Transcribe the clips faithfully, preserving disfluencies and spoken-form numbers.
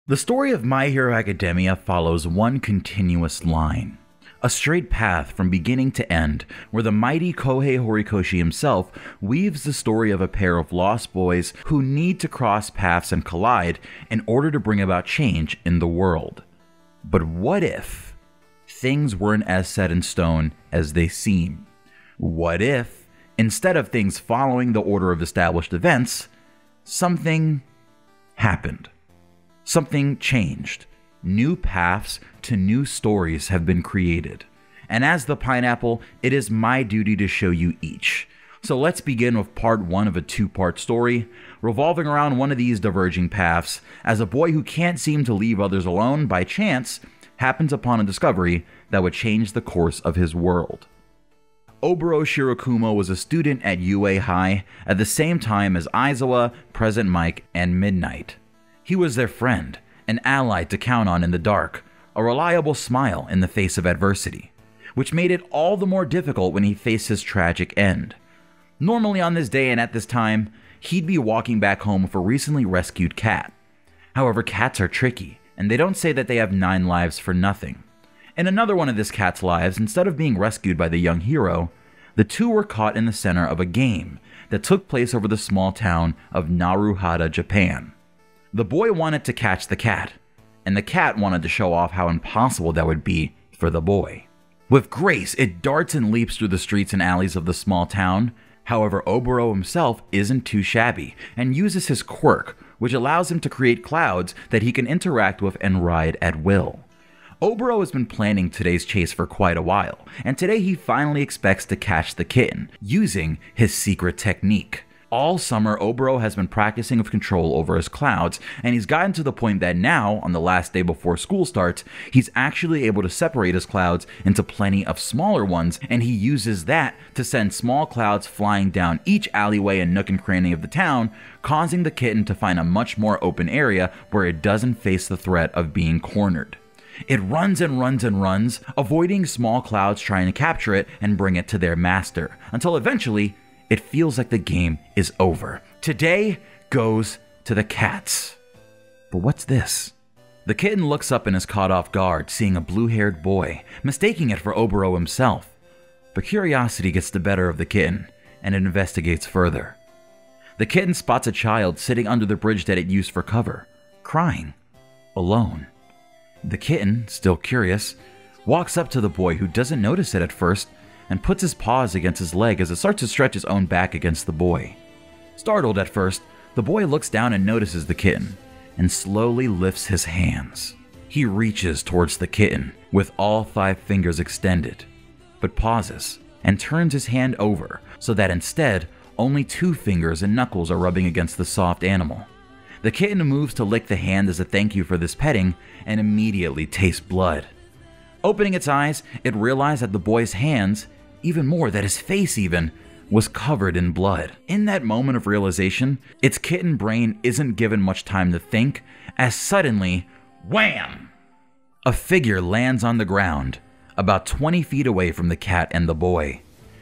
The story of My Hero Academia follows one continuous line. A straight path from beginning to end, where the mighty Kohei Horikoshi himself weaves the story of a pair of lost boys who need to cross paths and collide in order to bring about change in the world. But what if things weren't as set in stone as they seem? What if, instead of things following the order of established events, something happened? Something changed. New paths to new stories have been created. And as the Pineapple, it is my duty to show you each. So let's begin with part one of a two-part story, revolving around one of these diverging paths, as a boy who can't seem to leave others alone by chance happens upon a discovery that would change the course of his world. Oboro Shirakumo was a student at U A High at the same time as Aizawa, Present Mic, and Midnight. He was their friend, an ally to count on in the dark, a reliable smile in the face of adversity, which made it all the more difficult when he faced his tragic end. Normally on this day and at this time, he'd be walking back home with a recently rescued cat. However, cats are tricky, and they don't say that they have nine lives for nothing. In another one of this cat's lives, instead of being rescued by the young hero, the two were caught in the center of a game that took place over the small town of Naruhata, Japan. The boy wanted to catch the cat, and the cat wanted to show off how impossible that would be for the boy. With grace, it darts and leaps through the streets and alleys of the small town. However, Oboro himself isn't too shabby, and uses his quirk, which allows him to create clouds that he can interact with and ride at will. Oboro has been planning today's chase for quite a while, and today he finally expects to catch the kitten, using his secret technique. All summer, Oboro has been practicing with control over his clouds, and he's gotten to the point that now, on the last day before school starts, he's actually able to separate his clouds into plenty of smaller ones, and he uses that to send small clouds flying down each alleyway and nook and cranny of the town, causing the kitten to find a much more open area where it doesn't face the threat of being cornered. It runs and runs and runs, avoiding small clouds trying to capture it and bring it to their master, until eventually, it feels like the game is over. Today goes to the cats. But what's this? The kitten looks up and is caught off guard, seeing a blue-haired boy, mistaking it for Oboro himself. But curiosity gets the better of the kitten, and it investigates further. The kitten spots a child sitting under the bridge that it used for cover, crying, alone. The kitten, still curious, walks up to the boy, who doesn't notice it at first, and puts his paws against his leg as it starts to stretch his own back against the boy. Startled at first, the boy looks down and notices the kitten, and slowly lifts his hands. He reaches towards the kitten, with all five fingers extended, but pauses, and turns his hand over, so that instead, only two fingers and knuckles are rubbing against the soft animal. The kitten moves to lick the hand as a thank you for this petting, and immediately tastes blood. Opening its eyes, it realized that the boy's hands, even more, that his face even, was covered in blood. In that moment of realization, its kitten brain isn't given much time to think, as suddenly, wham! A figure lands on the ground, about twenty feet away from the cat and the boy.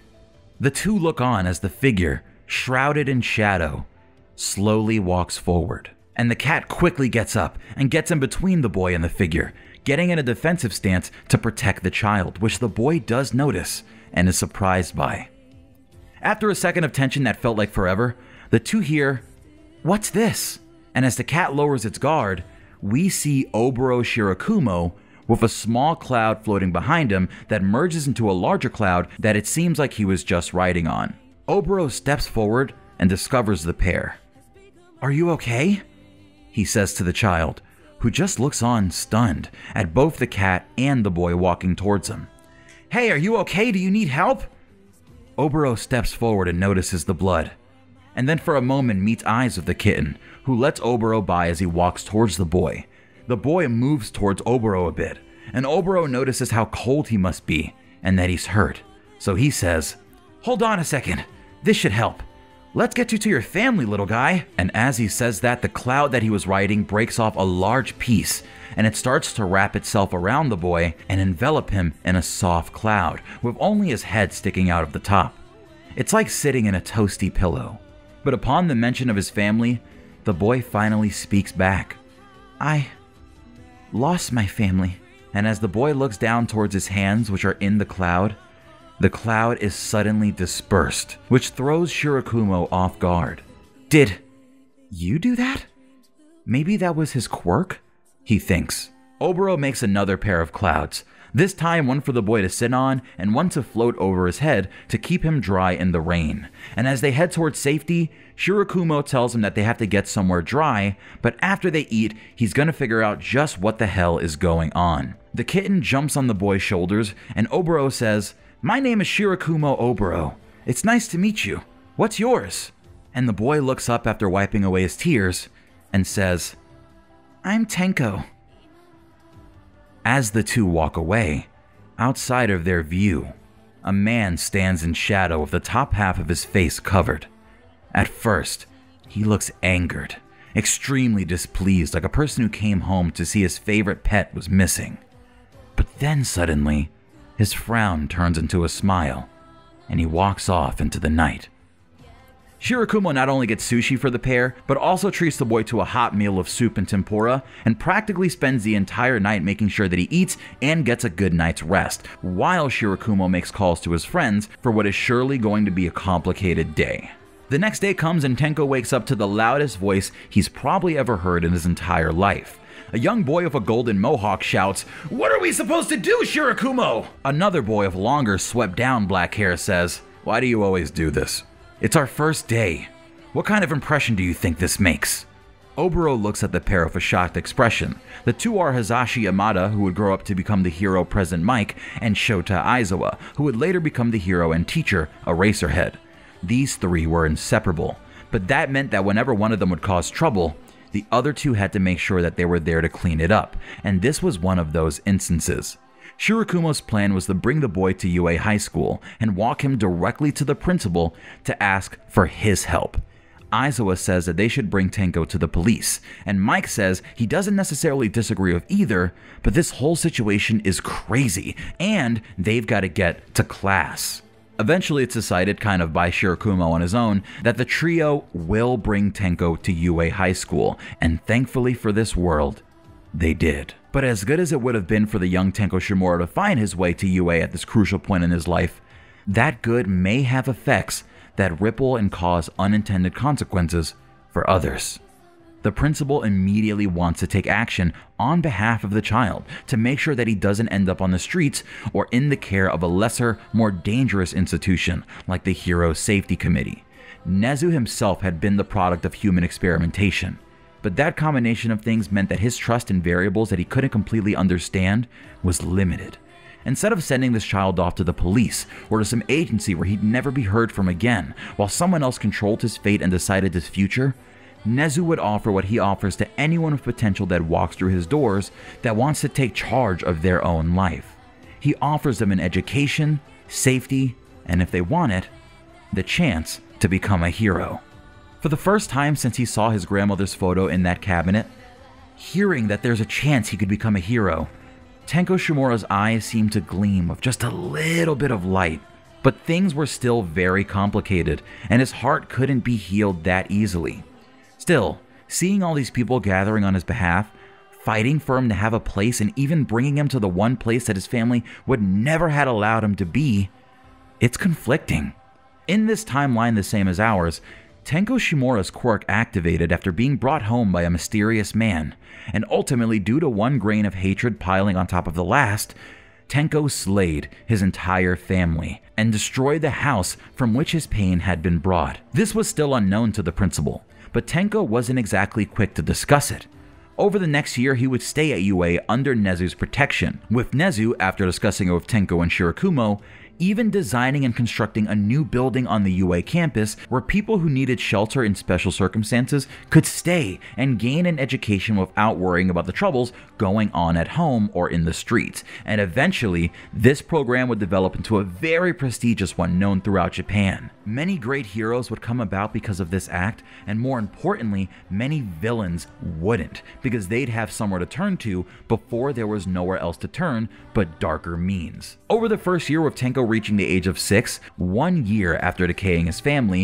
The two look on as the figure, shrouded in shadow, slowly walks forward. And the cat quickly gets up and gets in between the boy and the figure, getting in a defensive stance to protect the child, which the boy does notice and is surprised by. After a second of tension that felt like forever, the two hear, "What's this?" And as the cat lowers its guard, we see Oboro Shirakumo with a small cloud floating behind him that merges into a larger cloud that it seems like he was just riding on. Oboro steps forward and discovers the pair. "Are you okay?" he says to the child, who just looks on stunned at both the cat and the boy walking towards him. "Hey, are you okay? Do you need help?" Oboro steps forward and notices the blood, and then for a moment meets eyes with the kitten, who lets Oboro by as he walks towards the boy. The boy moves towards Oboro a bit, and Oboro notices how cold he must be and that he's hurt. So he says, "Hold on a second, this should help. Let's get you to your family, little guy." And as he says that, the cloud that he was riding breaks off a large piece, and it starts to wrap itself around the boy and envelop him in a soft cloud, with only his head sticking out of the top. It's like sitting in a toasty pillow. But upon the mention of his family, the boy finally speaks back. I... lost my family. And as the boy looks down towards his hands, which are in the cloud, the cloud is suddenly dispersed, which throws Shirakumo off guard. Did you do that? Maybe that was his quirk? He thinks. Oboro makes another pair of clouds, this time one for the boy to sit on and one to float over his head to keep him dry in the rain. And as they head towards safety, Shirakumo tells him that they have to get somewhere dry, but after they eat, he's gonna figure out just what the hell is going on. The kitten jumps on the boy's shoulders, and Oboro says, "My name is Shirakumo Oboro. It's nice to meet you. What's yours?" And the boy looks up after wiping away his tears and says, "I'm Tenko." As the two walk away, outside of their view, a man stands in shadow with the top half of his face covered. At first, he looks angered, extremely displeased, like a person who came home to see his favorite pet was missing. But then suddenly, his frown turns into a smile, and he walks off into the night. Shirakumo not only gets sushi for the pair, but also treats the boy to a hot meal of soup and tempura, and practically spends the entire night making sure that he eats and gets a good night's rest, while Shirakumo makes calls to his friends for what is surely going to be a complicated day. The next day comes and Tenko wakes up to the loudest voice he's probably ever heard in his entire life. A young boy with a golden mohawk shouts, "What are we supposed to do, Shirakumo?" Another boy with longer, swept-down black hair says, "Why do you always do this? It's our first day. What kind of impression do you think this makes?" Oboro looks at the pair with a shocked expression. The two are Hazashi Yamada, who would grow up to become the hero President Mike, and Shota Aizawa, who would later become the hero and teacher Eraserhead. These three were inseparable, but that meant that whenever one of them would cause trouble, the other two had to make sure that they were there to clean it up, and this was one of those instances. Shirakumo's plan was to bring the boy to U A High School and walk him directly to the principal to ask for his help. Aizawa says that they should bring Tenko to the police, and Mike says he doesn't necessarily disagree with either, but this whole situation is crazy, and they've got to get to class. Eventually it's decided, kind of by Shirakumo on his own, that the trio will bring Tenko to U A High School, and thankfully for this world, they did. But as good as it would have been for the young Tenko Shimura to find his way to U A at this crucial point in his life, that good may have effects that ripple and cause unintended consequences for others. The principal immediately wants to take action on behalf of the child to make sure that he doesn't end up on the streets or in the care of a lesser, more dangerous institution like the Hero Safety Committee. Nezu himself had been the product of human experimentation, but that combination of things meant that his trust in variables that he couldn't completely understand was limited. Instead of sending this child off to the police or to some agency where he'd never be heard from again, while someone else controlled his fate and decided his future, Nezu would offer what he offers to anyone with potential that walks through his doors that wants to take charge of their own life. He offers them an education, safety, and if they want it, the chance to become a hero. For the first time since he saw his grandmother's photo in that cabinet, hearing that there's a chance he could become a hero, Tenko Shimura's eyes seemed to gleam with just a little bit of light. But things were still very complicated, and his heart couldn't be healed that easily. Still, seeing all these people gathering on his behalf, fighting for him to have a place, and even bringing him to the one place that his family would never have allowed him to be, it's conflicting. In this timeline the same as ours, Tenko Shimura's quirk activated after being brought home by a mysterious man, and ultimately due to one grain of hatred piling on top of the last, Tenko slayed his entire family and destroyed the house from which his pain had been brought. This was still unknown to the principal, but Tenko wasn't exactly quick to discuss it. Over the next year, he would stay at U A under Nezu's protection, with Nezu, after discussing it with Tenko and Shirakumo, even designing and constructing a new building on the U A campus where people who needed shelter in special circumstances could stay and gain an education without worrying about the troubles going on at home or in the streets. And eventually, this program would develop into a very prestigious one known throughout Japan. Many great heroes would come about because of this act, and more importantly, many villains wouldn't, because they'd have somewhere to turn to before there was nowhere else to turn but darker means. Over the first year with Tenko reaching the age of six, one year after decaying his family,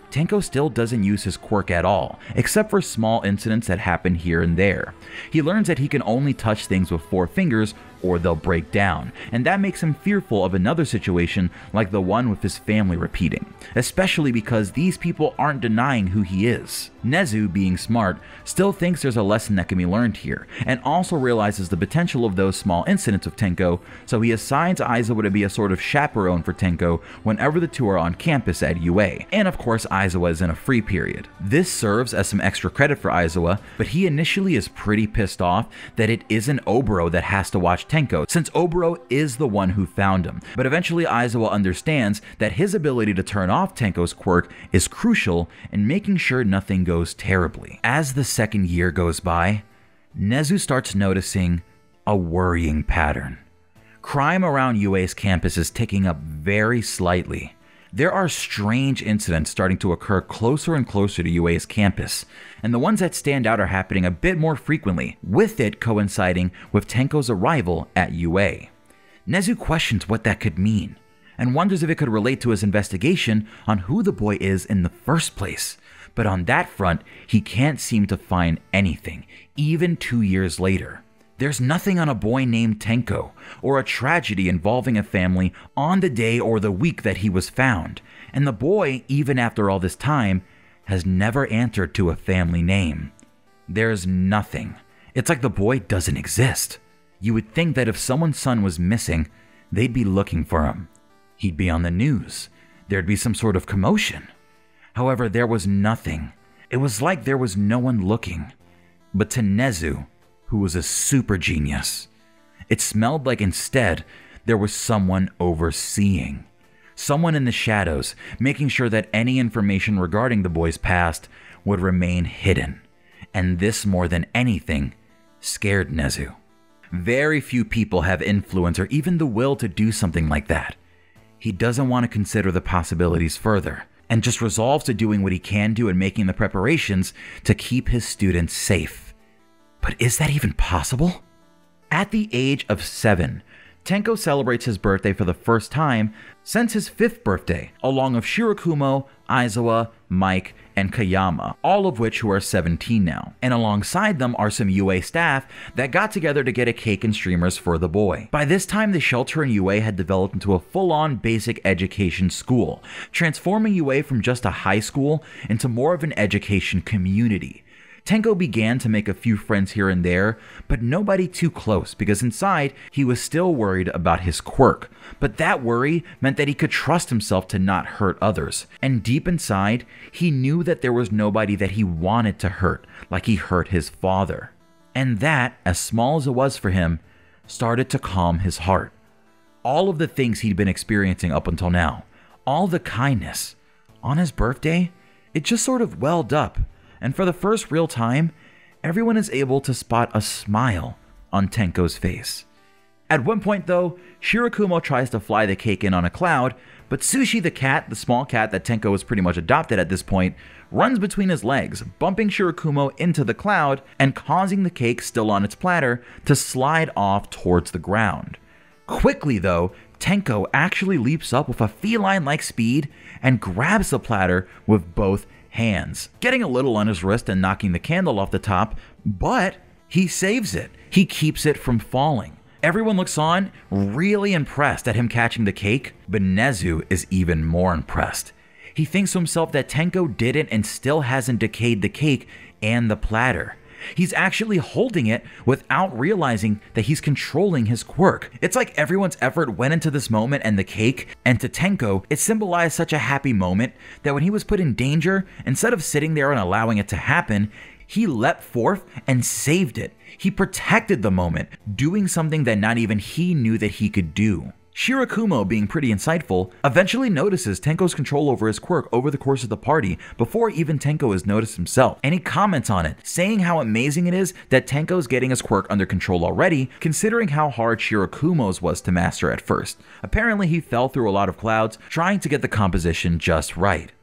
Tenko still doesn't use his quirk at all, except for small incidents that happen here and there. He learns that he can only touch things with four fingers or they'll break down, and that makes him fearful of another situation like the one with his family repeating, especially because these people aren't denying who he is. Nezu, being smart, still thinks there's a lesson that can be learned here, and also realizes the potential of those small incidents with Tenko, so he assigns Aizawa to be a sort of chaperone for Tenko whenever the two are on campus at U A, and of course Aizawa is in a free period. This serves as some extra credit for Aizawa, but he initially is pretty pissed off that it isn't Oboro that has to watch Tenko, since Oboro is the one who found him. But eventually Aizawa understands that his ability to turn off Tenko's quirk is crucial in making sure nothing goes terribly. As the second year goes by, Nezu starts noticing a worrying pattern. Crime around U A's campus is ticking up very slightly. There are strange incidents starting to occur closer and closer to U A's campus, and the ones that stand out are happening a bit more frequently, with it coinciding with Tenko's arrival at U A. Nezu questions what that could mean, and wonders if it could relate to his investigation on who the boy is in the first place. But on that front, he can't seem to find anything, even two years later. There's nothing on a boy named Tenko, or a tragedy involving a family on the day or the week that he was found, and the boy, even after all this time, has never answered to a family name. There's nothing. It's like the boy doesn't exist. You would think that if someone's son was missing, they'd be looking for him. He'd be on the news. There'd be some sort of commotion. However, there was nothing. It was like there was no one looking. But to Nezu, who was a super genius, it smelled like instead there was someone overseeing. Someone in the shadows, making sure that any information regarding the boy's past would remain hidden. And this, more than anything, scared Nezu. Very few people have influence or even the will to do something like that. He doesn't want to consider the possibilities further, and just resolves to doing what he can do and making the preparations to keep his students safe. But is that even possible? At the age of seven, Tenko celebrates his birthday for the first time since his fifth birthday, along with Shirakumo, Aizawa, Mike, and Kayama, all of which who are seventeen now. And alongside them are some U A staff that got together to get a cake and streamers for the boy. By this time, the shelter in U A had developed into a full-on basic education school, transforming U A from just a high school into more of an education community. Tenko began to make a few friends here and there, but nobody too close because inside he was still worried about his quirk. But that worry meant that he could trust himself to not hurt others. And deep inside, he knew that there was nobody that he wanted to hurt, like he hurt his father. And that, as small as it was for him, started to calm his heart. All of the things he'd been experiencing up until now, all the kindness, on his birthday, it just sort of welled up. And for the first real time, everyone is able to spot a smile on Tenko's face. At one point though, Shirakumo tries to fly the cake in on a cloud, but Sushi the cat, the small cat that Tenko has pretty much adopted at this point, runs between his legs, bumping Shirakumo into the cloud and causing the cake still on its platter to slide off towards the ground. Quickly though, Tenko actually leaps up with a feline-like speed and grabs the platter with both hands, getting a little on his wrist and knocking the candle off the top, but he saves it. He keeps it from falling. Everyone looks on, really impressed at him catching the cake, but Nezu is even more impressed. He thinks to himself that Tenko didn't and still hasn't decayed the cake and the platter. He's actually holding it without realizing that he's controlling his quirk. It's like everyone's effort went into this moment and the cake, and to Tenko, it symbolized such a happy moment that when he was put in danger, instead of sitting there and allowing it to happen, he leapt forth and saved it. He protected the moment, doing something that not even he knew that he could do. Shirakumo, being pretty insightful, eventually notices Tenko's control over his quirk over the course of the party before even Tenko has noticed himself, and he comments on it, saying how amazing it is that Tenko's getting his quirk under control already, considering how hard Shirakumo's was to master at first. Apparently he fell through a lot of clouds trying to get the composition just right.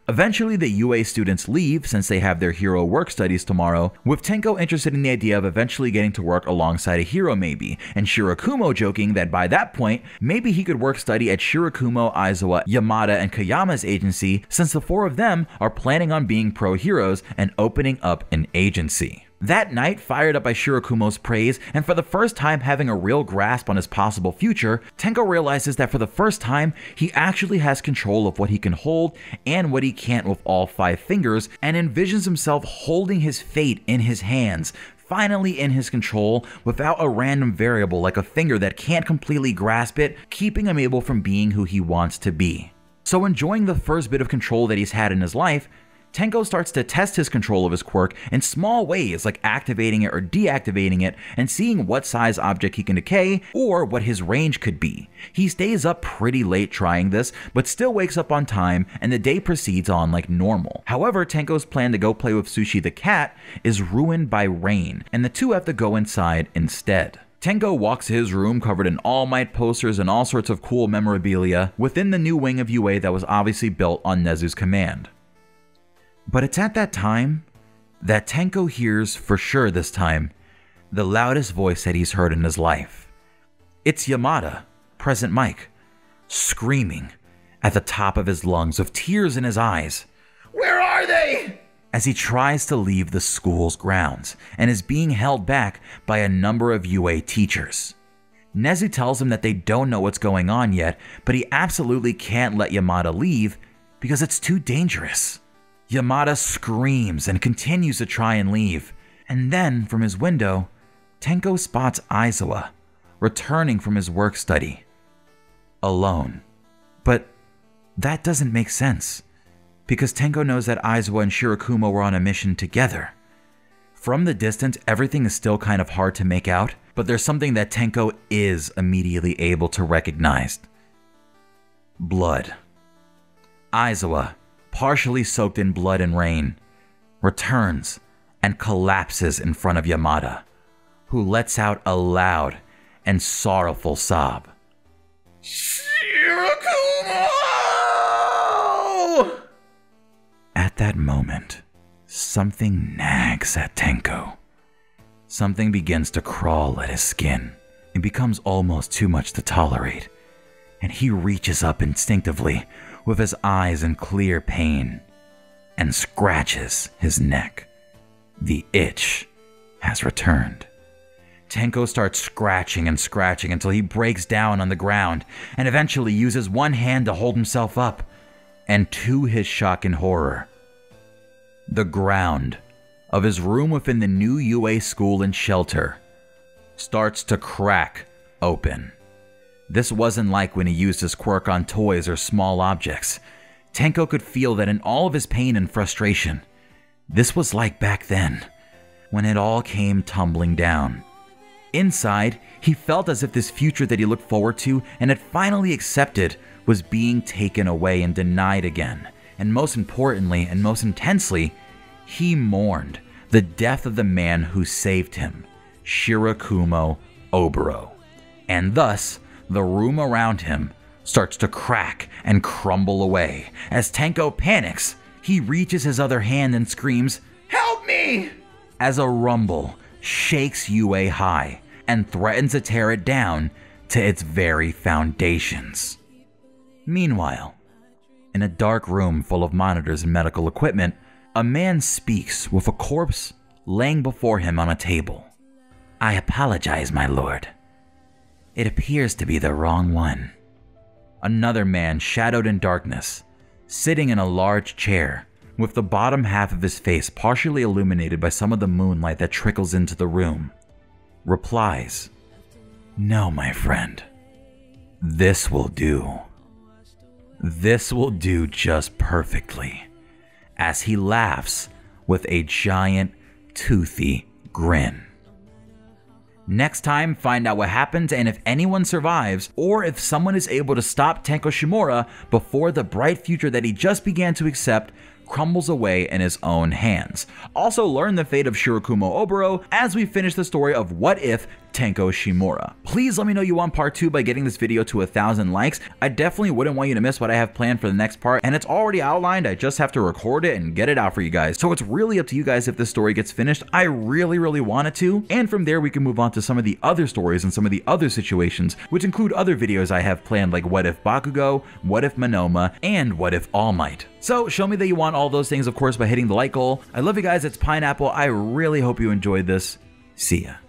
Eventually, the U A students leave since they have their hero work studies tomorrow, with Tenko interested in the idea of eventually getting to work alongside a hero maybe, and Shirakumo joking that by that point, maybe he could work study at Shirakumo, Aizawa, Yamada, and Kayama's agency since the four of them are planning on being pro-heroes and opening up an agency. That night, fired up by Shirakumo's praise, and for the first time having a real grasp on his possible future, Tenko realizes that for the first time, he actually has control of what he can hold and what he can't with all five fingers, and envisions himself holding his fate in his hands, finally in his control, without a random variable like a finger that can't completely grasp it, keeping him able from being who he wants to be. So enjoying the first bit of control that he's had in his life, Tenko starts to test his control of his quirk in small ways like activating it or deactivating it and seeing what size object he can decay or what his range could be. He stays up pretty late trying this, but still wakes up on time and the day proceeds on like normal. However, Tenko's plan to go play with Sushi the cat is ruined by rain and the two have to go inside instead. Tenko walks to his room covered in All Might posters and all sorts of cool memorabilia within the new wing of U A that was obviously built on Nezu's command. But it's at that time that Tenko hears, for sure this time, the loudest voice that he's heard in his life. It's Yamada, present Mike, screaming at the top of his lungs with tears in his eyes. "Where are they?" as he tries to leave the school's grounds and is being held back by a number of U A teachers. Nezu tells him that they don't know what's going on yet, but he absolutely can't let Yamada leave because it's too dangerous. Yamada screams and continues to try and leave, and then from his window, Tenko spots Aizawa returning from his work study, alone. But that doesn't make sense, because Tenko knows that Aizawa and Shirakumo were on a mission together. From the distance, everything is still kind of hard to make out, but there's something that Tenko is immediately able to recognize. Blood. Aizawa, partially soaked in blood and rain, returns and collapses in front of Yamada, who lets out a loud and sorrowful sob. "Shirakumo!" At that moment, something nags at Tenko. Something begins to crawl at his skin. It becomes almost too much to tolerate, and he reaches up instinctively with his eyes in clear pain and scratches his neck. The itch has returned. Tenko starts scratching and scratching until he breaks down on the ground and eventually uses one hand to hold himself up. And to his shock and horror, the ground of his room within the new U A school and shelter starts to crack open. This wasn't like when he used his quirk on toys or small objects. Tenko could feel that in all of his pain and frustration, this was like back then, when it all came tumbling down. Inside, he felt as if this future that he looked forward to and had finally accepted was being taken away and denied again. And most importantly, and most intensely, he mourned the death of the man who saved him, Shirakumo Oboro. And thus, the room around him starts to crack and crumble away. As Tenko panics, he reaches his other hand and screams, "Help me!" as a rumble shakes U A high and threatens to tear it down to its very foundations. Meanwhile, in a dark room full of monitors and medical equipment, a man speaks with a corpse laying before him on a table. "I apologize, my lord. It appears to be the wrong one." Another man, shadowed in darkness, sitting in a large chair, with the bottom half of his face partially illuminated by some of the moonlight that trickles into the room, replies, "No, my friend. This will do. This will do just perfectly," as he laughs with a giant, toothy grin. Next time, find out what happens and if anyone survives, or if someone is able to stop Tenko Shimura before the bright future that he just began to accept crumbles away in his own hands. Also learn the fate of Shirakumo Oboro as we finish the story of what if Tenko Shimura. Please let me know you want part two by getting this video to a thousand likes. I definitely wouldn't want you to miss what I have planned for the next part, and it's already outlined. I just have to record it and get it out for you guys. So it's really up to you guys if this story gets finished. I really, really want it to, and from there we can move on to some of the other stories and some of the other situations, which include other videos I have planned, like What If Bakugo, What If Monoma, and What If All Might. So show me that you want all those things, of course, by hitting the like goal. I love you guys. It's Pineapple. I really hope you enjoyed this. See ya.